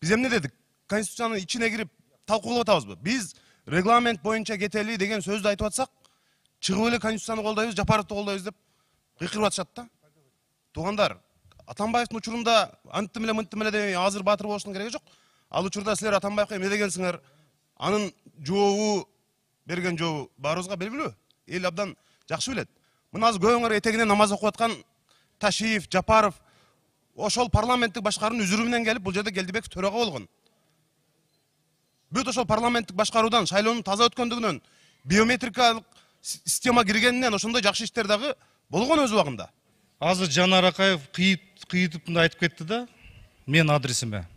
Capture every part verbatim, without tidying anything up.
Biz emne dedik? Konstituциянын içine girip talkуулап атабызбы? Biz reglamент боюнча кетели деген сөздү айтып атсак, чыгып эле Конституцияны колдойбуз, Жапаровду колдойбуз деп кыйкырып атышат да. Туугандар, Атамбаевдин учурунда анттым эле мынттым эле деп азыр баатыр болуштун кереги жок. Ал учурда силер Атамбаевге эмне дегенсиңер? Анын жообу берген жообу баарыбызга белгилүү. Эл абдан жакшы билет. Мына азыр көбүңөр этегине намаз окуп аткан Ташиев, Жапаров ошол парламенттик башкаруунун үзүрү менен келип бул жерде Келдибеков төрага болгон. Бүт ошол парламенттик башкаруудан шайлоонун таза өткөндүгүнөн, биометрикалык система киргенинен ошондой жакшы иштер дагы болгон өз убагында. Азыр Жанар Акаев кыйытып айтып кетти да, мен адресиме.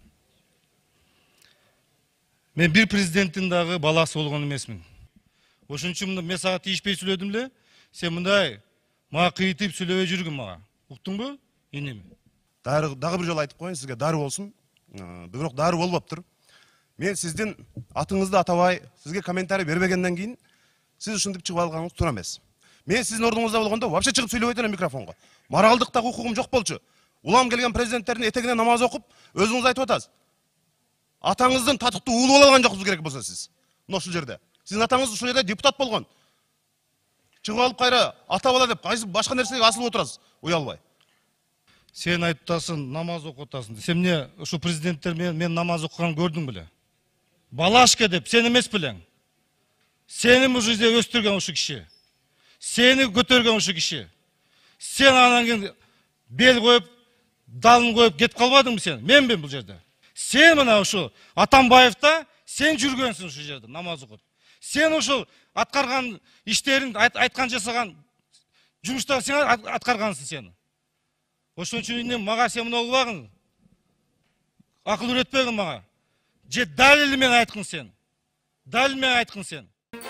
Мен бир президенттин дагы баласы болгон эмесмин. Ошон үчүн мен сага тийишпей сүйлөдүм эле, сен мындай мага кыйтып сүйлөбөй жүргүн мага. Уктуңбу? Энеми. Дагы бир жолу айтып коеюн, сизге дары болсун. Бирок дары болбоптур. Мен сиздин атыңызды атабай, сизге комментарий бербегенден кийин сиз ушинтип чыгып алганыңыз туура эмес. Мен сиздин ордуңузда болгондо вообще чыгып сүйлөбөйт элем микрофонго. Моралдык укугум жок болчу. Улам келген президенттердин этегине намаз окуп, өзүңүз айтып атасыз. Атаңыздын татыктуу уулу боло алган жоксуз керек болсо сиз. Мына ушул жерде. Сиздин атаңыз ушул жерде депутат болгон. Чыгып алып кайра ата бала деп кайсы башка нерсеге асылып отурасыз, уялбай. Сен айтып атасың, намаз окуп атасың. Сен эмне ушу президенттер мен мен намаз окуганын көрдүң беле? Балашка деп сен эмес белең. Сени ушул жерде өстүргөн ушу киши. Сени көтөргөн ушу киши. Сен анан кийин бел коюп, далын коюп кетип калбадыңбы сен? Менмин бул жерде. Сен мына ушу Атамбаевда сен жүргөнсүң ушу жерде намаз окуп. Сен ушул аткарган иштерин айткан жасаган жумуштарды сен аткаргансың сен. Ошон үчүн мага сен мына улбагын. Акыл үйрөтпөгүн мага. Же далили менен айткын сен. Далил менен айткын сен.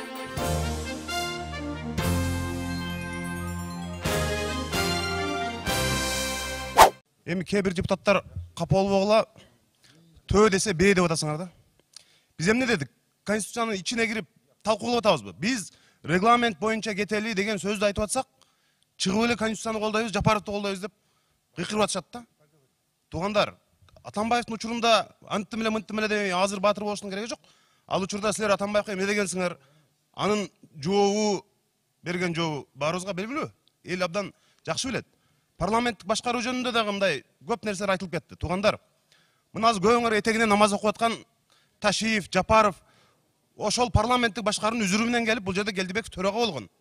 Эми кээ бир депутаттар капа болбогула төө десе бээ деп атасыңар да. Биз эмне дедик? Конституциянын içine кирип талкуулап атабызбы? Биз регламент боюнча кетели деген сөздү айтып атсак, чыгып эле Конституцияны колдойбуз, Жапаровду колдойбуз деп кыйкырып атышат да. Туугандар, Атамбаевдин учурунда анттым эле мынттым эле деп азыр баатыр болуштун кереги жок. Ал учурда силер Атамбаевге эмне дегенсиңер? Анын жообу берген жообу баарыбызга белгилүү. Эл абдан жакшы билет. Парламенттик башкаруу жөнүндө дагы мындай көп нерселер айтылып кетти. Туугандар, мына азыр көбүңөр этегине намаз окуп аткан Ташиев, Жапаров ошол парламенттик башкаруунун үзүрү менен келип бул жерде Келдибеков төрага болгон.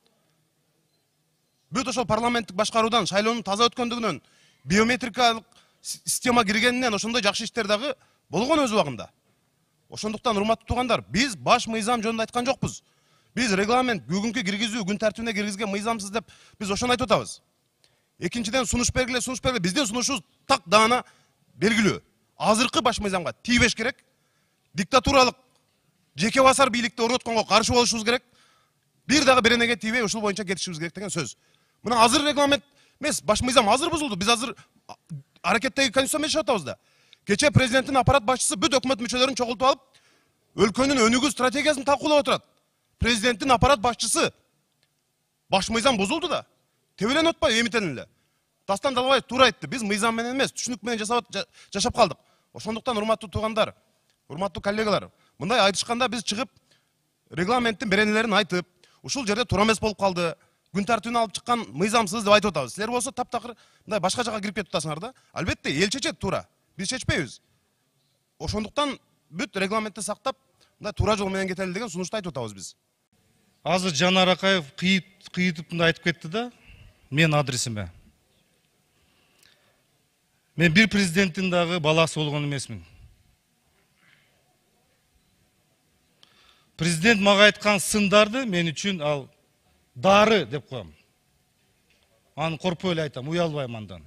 Бүт ошол парламенттик башкаруудан шайлоонун таза өткөндүгүнөн, биометрикалык система киргенинен ошондой жакшы иштер дагы болгон өз убагында. Ошондуктан урматтуу туугандар, биз баш мыйзам жөнүндө айткан жокпуз. Биз регламент бүгүнкү киргизүү, күн тартибине киргизген мыйзамсыз деп биз ошону айтып атабыз. Экинчиден сунуш бергиле, сунуш бергиле. Биздин сунушубуз так даана белгилүү. Азыркы баш мыйзамга тийбеш керек. Диктатуралык жеке басар бийликти орнотконго каршы болушубуз керек. Бир дагы беренеге тийбей ушул боюнча кетишибиз керек деген сөз. Мына азыр регламент эмес, баш мыйзам азыр бузулду. Биз азыр аракеттеги конституция менен иштеп атабыз да. Кече президенттин аппарат башчысы бүт өкмөт мүчөлөрүн чогултуп алып, өлкөнүн өнүгүү стратегиясын талкуулап отурат. Президенттин аппарат башчысы баш мыйзам бузулду да. Тебелен отпай эмитен эле. Дастан Далбаев туура айтты. Биз мыйзам менен эмес, түшүнүк менен жашап калдык. Ошондуктан урматтуу туугандар, урматтуу коллегалар, мындай айтышканда биз чыгып регламенттин беренелерин айтып, ушул жерде туура эмес болуп калды. Күн тартибине алып чыккан мыйзамсыз деп айтып атабыз. Силер болсо таптакыр мындай башка жака кирип кетип атасыңар да. Албетте, эл чечет туура. Биз чечпейбиз. Ошондуктан бүт регламентти сактап, мындай туура жол менен кетели деген сунушту айтып атабыз биз. Азыр Жанар Акаев кыйтып айтып кетти да, мен адресиме. Мен бир президенттин дагы баласы болгон эмесмин. Президент мага айткан сындарды мен үчүн ал дары деп коем. Аны коркпой эле айтам, уялбайм андан.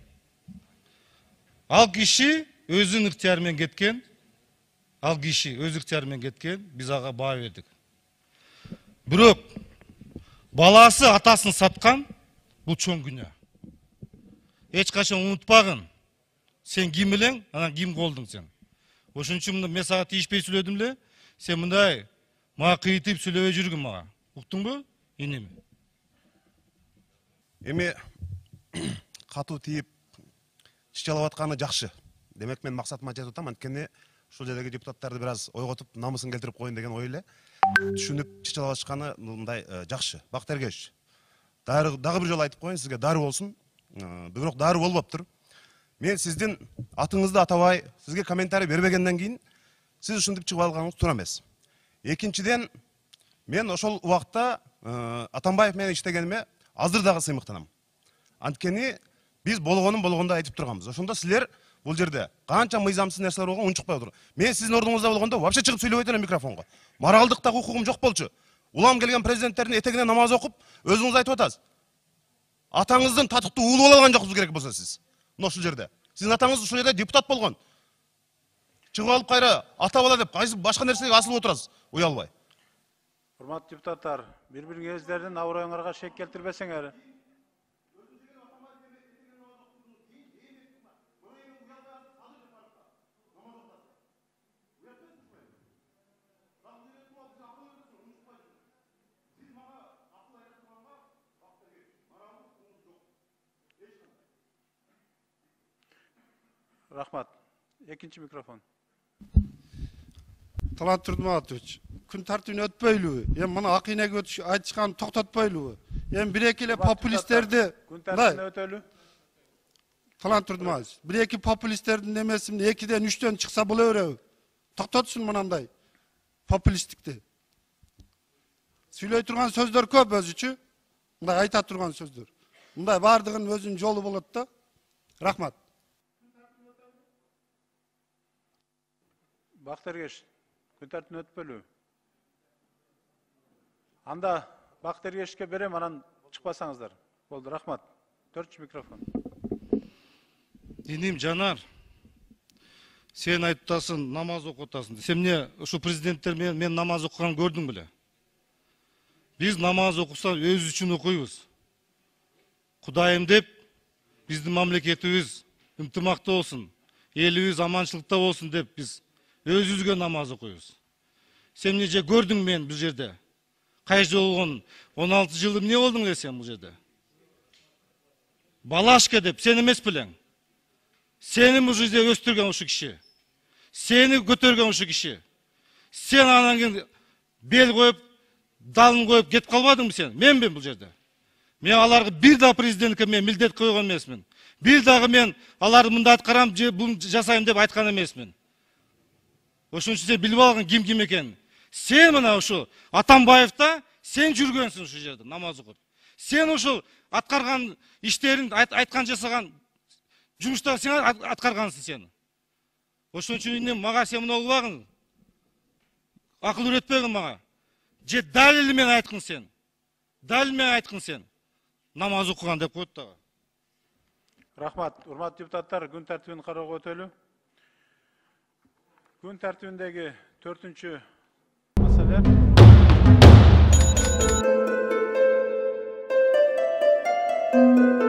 Ал киши өзүнүн ыктыяры менен кеткен, ал киши өз ыктыяры менен кеткен, биз ага баа бердик. Бирок баласы атасын саткан, бул чоң күнөө. Эч качан унутпагын. Сен ким элең, анан ким болдуң сен. Ошон үчүн мен сага тийишпей сүйлөдүм эле, сен мындай мага кыйтып сүйлөбөй жүргүн мага. Уктуңбу? Энеми. Эми катуу тийип чычалап атканы жакшы. Демек мен максатыма жетип атам, анткени ушул жердеги депутаттарды бир аз ойготуп, намысын келтирип коеюн деген ой эле. Түшүнүп чычалап чыкканы мындай жакшы. Бактар Эргешевич, дагы бир жолу айтып коеюн, сизге дары болсун. Бирок дары болбоптур. Мен сиздин атыңызды атабай, сизге комментарий бербегенден кийин сиз ушинтип чыгып алганыңыз туура эмес. Экинчиден, мен ошол убакта Атамбаев менен иштегениме азыр дагы сыймыктанам. Анткени биз болгонун болгондой айтып турганбыз. Ошондо силер бул жерде канча мыйзамсыз нерселер болгон унчукпай отур. Мен сиздин ордуңузда болгондо вообще чыгып сүйлөбөйт элем микрофонго. Моралдыктагы укугум жок болчу. Улам келген президенттердин этегине намаз окуп, өзүңүз айтып атасыз. Атаңыздын татыктуу уулу боло алган жоксуз керек болсо сиз. Мына ушул жерде. Сиздин атаңыз ушул жерде депутат болгон. Чыгып алып кайра ата бала деп кайсы башка нерсеге асылып отурасыз, уялбай. Урматтуу депутаттар, бири-бириңиздердин абыройуңарга шек келтирбесеңер. Рахмат. Экинчи микрофон. Талант Турдуматович, күн тартибине өтпөйлүбү? Эми мына ак энеге айтышканды токтотпойлубу? Эми бир-эки эле популисттерди күн тартибине өтөлү. Талант Турдуматович, бир-эки популисттердин немесинде экиден үчтөн чыкса боло береби? Токтотсун мынандай популисттикти. Сүйлөй турган сөздөр көп өзүчү. Мындай айта турган сөздөр. Мындай бардыгынын өзүнүн жолу болот да. Рахмат. Бактар Эргешевич, күн тартибине өтпөлү. Анда Бактар Эргешевичке берем, анан чыкпасаңыздар. Болду, рахмат. Төртүнчү микрофон. Иним Жанар, сен айтып атасың, намаз окуп атасың. Сен эмне ушу президенттер менен мен намаз окуганын көрдүң беле? Биз намаз окусак өз үчүн окуйбуз. Кудайым деп биздин мамлекетибиз ынтымакта болсун, элибиз аманчылыкта болсун деп биз өзүбүзгө намаз окуйбуз. Сен эмне же көрдүң мен бул жерде? Кай жолу болгон он алты жылы эмне болдуң эле сен бул жерде? Балашка деп сен эмес белең. Сени бул жерде өстүргөн ушу киши. Сени көтөргөн ушу киши. Сен анан кийин бел коюп, далын коюп кетип калбадыңбы сен? Менмин бул жерде. Мен аларга бир да президентке мен милдет койгон эмесмин. Бир дагы мен аларды мындай аткарам же буну жасайм деп айткан эмесмин. Ошон үчүн сен билип алган ким ким экенин. Сен мына ушу Атамбаевда сен жүргөнсүң ушу жерде намаз окуп. Сен ушул аткарган иштерин айткан жасаган жумуштарды сен аткаргансың сен. Ошон үчүн мага сен мына кылбагын. Акыл үйрөтпөгүн мага. Же далил менен айткын сен. Далил менен айткын сен. Намаз окуган деп коет дагы. Рахмат. Урматтуу депутаттар, күн тартибин кароого өтөлү. Күн тартибиндеги төртүнчү маселе